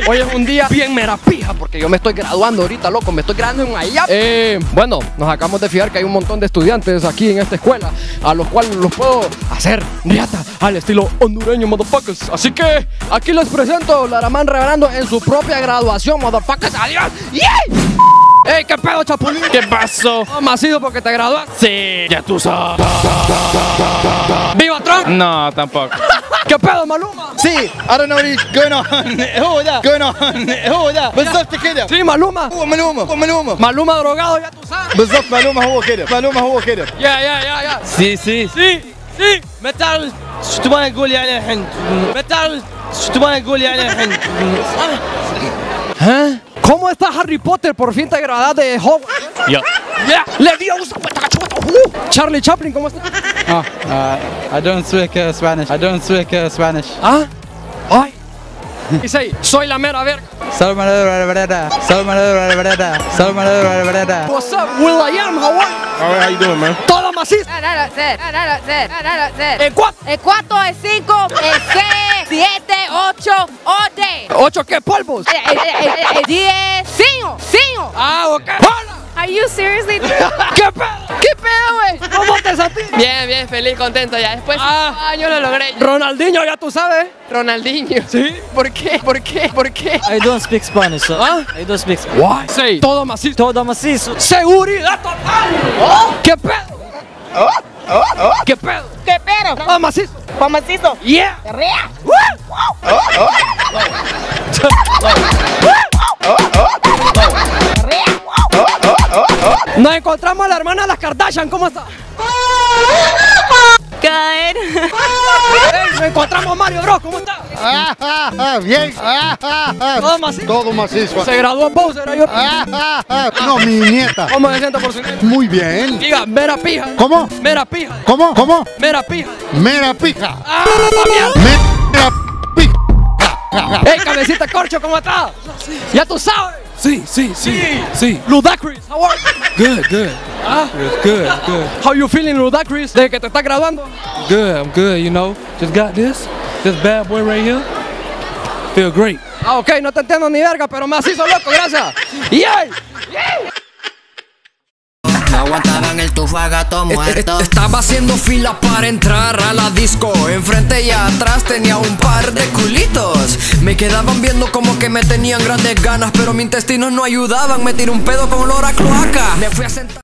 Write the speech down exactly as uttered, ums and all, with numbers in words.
Hoy es un día bien merapija porque yo me estoy graduando ahorita, loco. Me estoy graduando en Miami. Eh, bueno, nos acabamos de fijar que hay un montón de estudiantes aquí en esta escuela a los cuales los puedo hacer riata al estilo hondureño, motherfuckers. Así que aquí les presento Laramán revelando en su propia graduación, motherfuckers. ¡Adiós! ¡Yeah! ¡Ey, qué pedo, Chapulín! ¿Qué pasó? ¿No me has ido porque te graduaste? Sí, ya tú sabes. ¡Viva Trump! No, tampoco. ¿Qué pedo, Maluma? See, I don't know what he's going on. هو ده going on. هو ده بالظبط كده. Sí, Maluma. هو ملومة هو ملومة. Maluma drogado, ya tú sabes. بالظبط معلومة هو كده. معلومة هو كده. Ya, ya, ya, ya. Sí, sí. Sí, sí. متى شو تبغى نقول يعني الحين؟ متى شو تبغى نقول يعني الحين؟ ¿Eh? ¿Cómo está Harry Potter? Por fin te graduaste de Hogwarts. Yo. Yeah. Le dio un uh. Charlie Chaplin, ¿cómo está? Oh, uh, I don't speak uh, Spanish. I don't speak uh, Spanish. ¿Ah? Ay. Dice, soy la mera verga. What's up, Will I Am? How are you? All right, how you doing, man? Todo macizo. ¿En cuatro? El cuatro, el cinco, el seis, siete, ocho, once. ¿Ocho qué polvos? El, el, el, el diez, cinco, cinco. Ah, ok. ¡Hola! Are you seriously? ¿Qué pedo? ¿Qué pedo, güey? ¿Cómo te sentís? Bien, bien, feliz, contento ya. Después de Ah. cinco años lo logré. Ronaldinho, ya tú sabes. Ronaldinho. ¿Sí? ¿Por qué? ¿Por qué? ¿Por qué? I don't speak Spanish. So ¿Ah? I don't speak Spanish. Why? Sí. Todo macizo. Todo macizo. Seguridad total. ¿Qué pedo? ¿Qué pedo? ¿Qué pero? Todo macizo. Pomacito. Yeah. Rea. Nos encontramos a la hermana de las Kardashian. ¿Cómo está? Good. Ey, nos encontramos a Mario Bros. ¿Cómo está? Ah, ah, ah, bien. Ah, ah, ah. Todo macizo. Todo macizo. Se graduó en Bowser. Yo. Ah, ah, ah. No, mi nieta. ¿Cómo se siente por su nieta? Muy bien. Diga, mera pija. ¿Cómo? Mera pija. ¿Cómo? ¿Cómo? Mera pija. Mera pija. ¡Ah, mierda! Mera pija. ¡Ey, cabecita corcho! ¿Cómo está? Ya tú sabes. Sí, sí, sí, sí. Ludacris, how are you? Good, good. Ah, Good, good, how you feeling, Ludacris? Desde que te estás graduando. good. I'm good, you know. Just got this. This bad boy right here. Feel great. Ah, ok, no te entiendo ni verga, pero me así loco, gracias. ¡Yay! No aguantaban el tufagato muerto. Estaba haciendo fila para entrar a la disco. Enfrente y atrás tenía un par de culitos. Me quedaban viendo como que me tenían grandes ganas, pero mis intestinos no ayudaban. Me tiré un pedo con olor a cloaca. Me fui a sentar.